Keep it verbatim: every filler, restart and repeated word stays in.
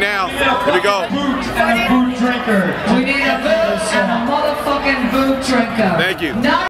now. Here we go. Boot and a boot drinker. We need a boot and a motherfucking boot drinker. Thank you. Not